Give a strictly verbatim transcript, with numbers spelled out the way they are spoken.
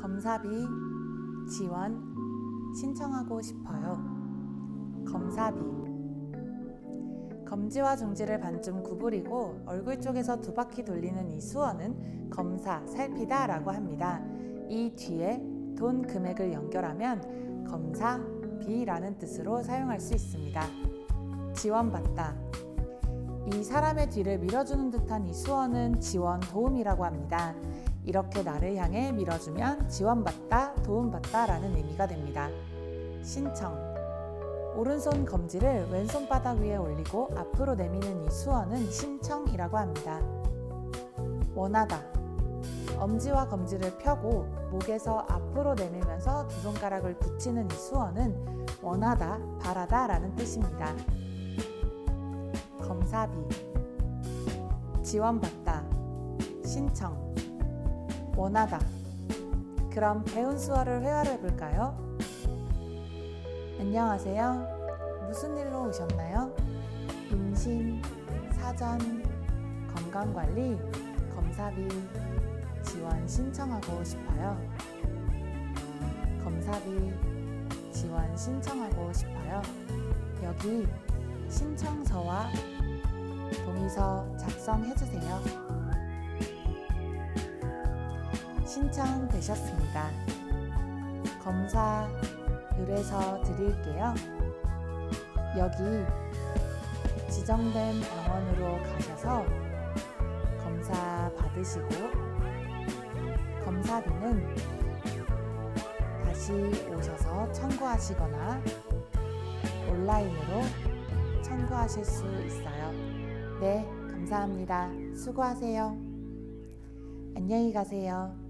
검사비 지원 신청하고 싶어요. 검사비. 검지와 중지를 반쯤 구부리고 얼굴 쪽에서 두 바퀴 돌리는 이 수어는 검사, 살피다 라고 합니다. 이 뒤에 돈 금액을 연결하면 검사비라는 뜻으로 사용할 수 있습니다. 지원받다. 이 사람의 뒤를 밀어주는 듯한 이 수어는 지원, 도움이라고 합니다. 이렇게 나를 향해 밀어주면 지원받다, 도움받다 라는 의미가 됩니다. 신청. 오른손 검지를 왼손 바닥 위에 올리고 앞으로 내미는 이 수어는 신청이라고 합니다. 원하다. 엄지와 검지를 펴고 목에서 앞으로 내밀면서 두 손가락을 붙이는 이 수어는 원하다, 바라다 라는 뜻입니다. 검사비. 지원받다, 신청, 원하다. 그럼 배운 수어를 회화를 해볼까요? 안녕하세요. 무슨 일로 오셨나요? 임신, 사전, 건강관리, 검사비, 지원 신청하고 싶어요. 검사비, 지원 신청하고 싶어요. 여기 신청서와 동의서 작성해주세요. 신청되셨습니다. 검사 의뢰서 드릴게요. 여기 지정된 병원으로 가셔서 검사 받으시고 검사비는 다시 오셔서 청구하시거나 온라인으로 청구하실 수 있어요. 네, 감사합니다. 수고하세요. 안녕히 가세요.